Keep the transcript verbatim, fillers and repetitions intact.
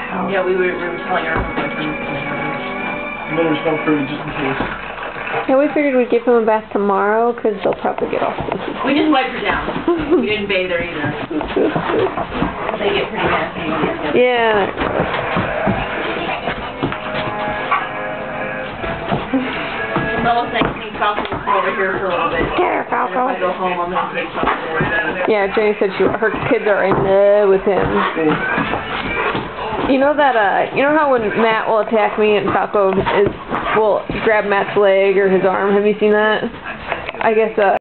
house. Yeah, we were, we were telling our boyfriends. You better smell fruity just in case. Yeah, we figured we'd give him a bath tomorrow because they'll probably get all stinky. We just wiped her down. We didn't bathe her either. They get pretty nasty. Yeah. Mama's saying to me, Falco will come over here for a little bit. Get her, Falco. And if I go home, I'm going to take Falco. Yeah, Jenny said she, her kids are in love with him. You know that, uh, you know how when Matt will attack me and Falco is, will grab Matt's leg or his arm? Have you seen that? I guess, uh,